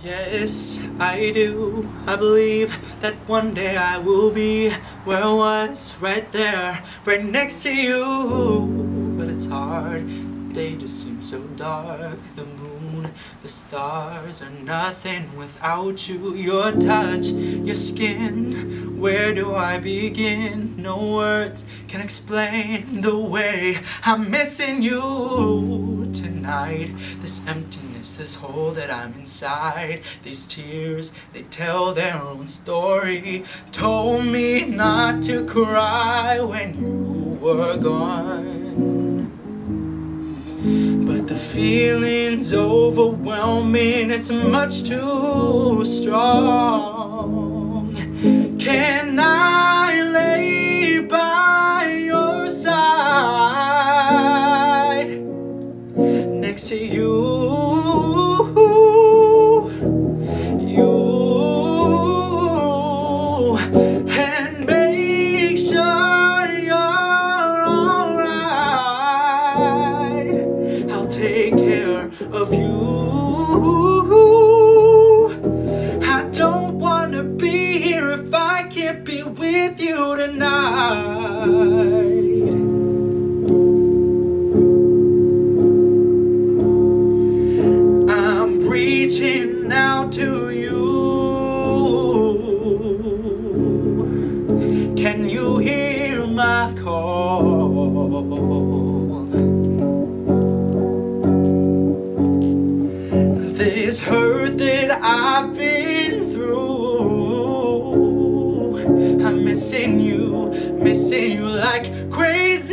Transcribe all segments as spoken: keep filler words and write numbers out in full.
Yes, I do. I believe that one day I will be where I was, right there, right next to you. But it's hard, the day just seems so dark. The moon, the stars are nothing without you. Your touch, your skin, where do I begin? No words can explain the way I'm missing you tonight. This emptiness, this hole that I'm inside, these tears, they tell their own story. Told me not to cry when you were gone, but the feeling's overwhelming, it's much too strong. Can I lay by your side, next to you? Take care of you. I don't wanna be here if I can't be with you tonight. I'm reaching out to you. Can you hear my call? This hurt that I've been through, I'm missing you, missing you like crazy,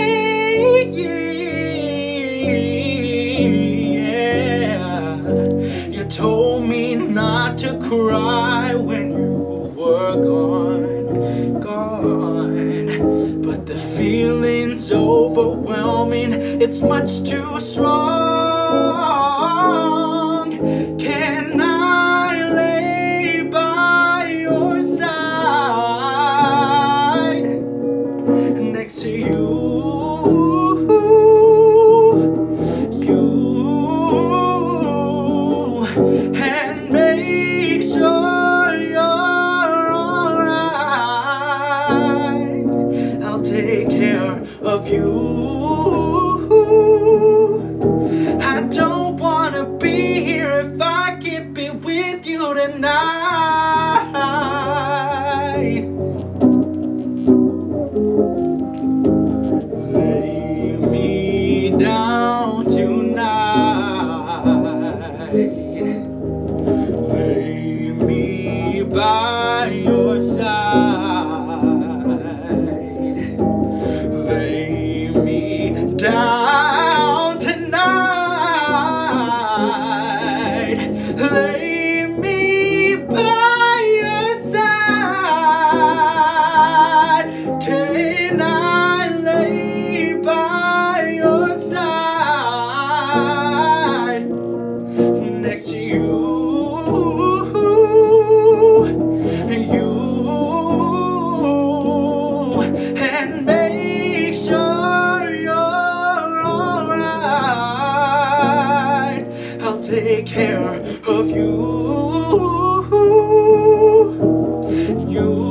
yeah. You told me not to cry when you were gone, gone, but the feeling's overwhelming, it's much too strong. Can I lay by your side, next to you, you, and make sure you're alright? I'll take care of you. I don't wanna be here if I can't be with you tonight. Lay me down tonight. Lay me by your side. Lay me down tonight. Lay me by your side. Can I lay by your side, next to you, you, and make sure you're alright? I'll take care of you, you.